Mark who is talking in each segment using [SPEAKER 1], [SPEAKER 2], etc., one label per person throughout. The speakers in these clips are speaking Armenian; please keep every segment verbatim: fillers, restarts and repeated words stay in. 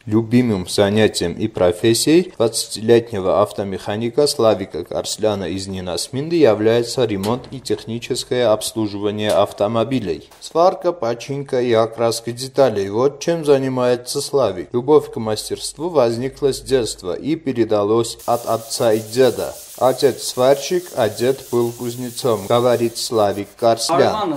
[SPEAKER 1] Любимым занятием и профессией двадцатилетнего автомеханика Славика Карсляна из Нинасминды является ремонт и техническое обслуживание автомобилей. Сварка, починка и окраска деталей – вот чем занимается Славик. Любовь к мастерству возникла с детства и передалась от отца и деда. Отец сварщик, а дед был кузнецом, говорит Славик Карслян.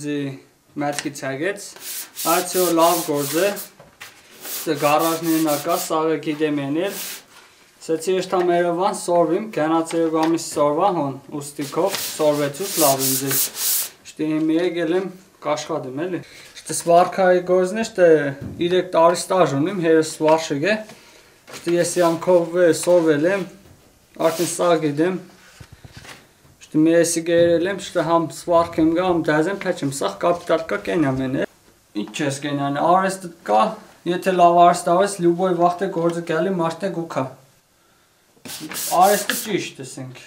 [SPEAKER 2] Гаражный наказ, савеки деменер. Сетиեշտամ Երևան սորվիմ, գնացել գամիս սորվան, ուստիկով սորվեցուս լավ ինձ։ Շտի հիմի եկել եմ կաշխատեմ էլի։ Շտի սվարքայի գործն է, շտի երեք տարի ստաժ ունիմ, հերս սվարշիկ է։ Շտի ես յանքով սորվել եմ, արդեն սա գիտեմ։ Շտի մի եսի գերել եմ, շտի համ սվարք եմ գա, համ դազեմ փեչեմ, սաղ կապիտալ կա կենյամ են է։ Ինչ ես կենյան, արեստը կա, եթե լավ արստավես, լյուբոյ վաղթ է գործը գալի մարդ է գուքա։ Արեստը ճիշտ ասենք։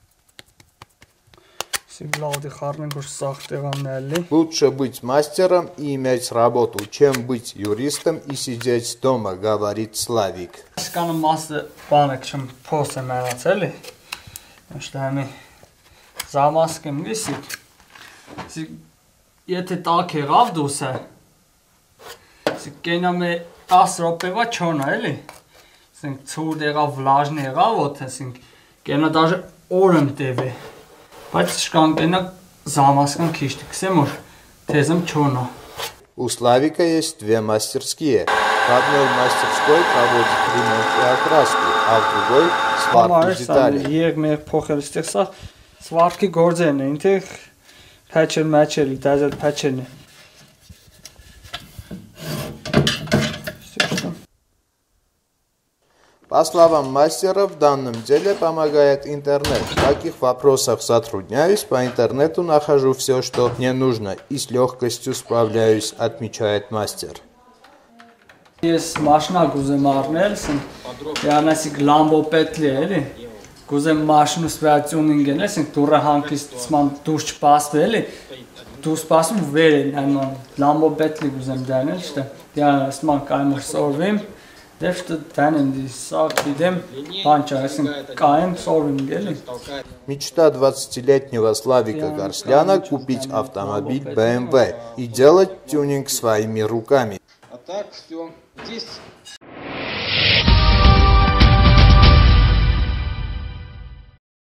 [SPEAKER 2] Սիվլաուդի խառնենք, որ սաղ տեղաննալի։
[SPEAKER 1] Лучше быть мастером и иметь работу, чем быть юристом и сидеть дома, говорит Славик.
[SPEAKER 2] Սկանը մասը բանը քշմ փոս է մենաց էլի։ Աշտա համի զամասկ եմ գիսի։ Եթե տակ եղավ դուս է, կենամ է տաս ռոպևա չոնա էլի, ծուր եղավ վլաժն եղավ ոտ, կենա դաժը օրըմ տև է, բայց շկան կենա զամասկան քիշտի, կսեմ որ թեզմ չոնա։
[SPEAKER 1] У Славика есть две мастерские. В одной мастерской проводит ремонт и окраску, а в другой сварку деталей.
[SPEAKER 2] Երեք մեր փոխել ստեղ սա սվարքի գործերն է, ինտեղ փաչել մաչել, դազել փաչելն է։
[SPEAKER 1] По словам мастера, в данном деле помогает интернет. В таких вопросах затрудняюсь, по интернету нахожу все, что мне нужно, и с легкостью справляюсь, отмечает мастер.
[SPEAKER 2] Ես մաշնա գուզեմ առնել, յանասիկ լամբո պետլի էլի, գուզեմ մաշնուս վայացյուն ինգեն, ասենք դուրը հանկիստման դուր չպասվի էլի, դուր սպասում վեր են այնման, լամբո պետլի գուզեմ դանել, շտը, յանասման կայմուր սորվիմ,
[SPEAKER 1] Мечта двадцатилетнего Славика Карсляна купить автомобиль бэ эм вэ и делать тюнинг своими руками.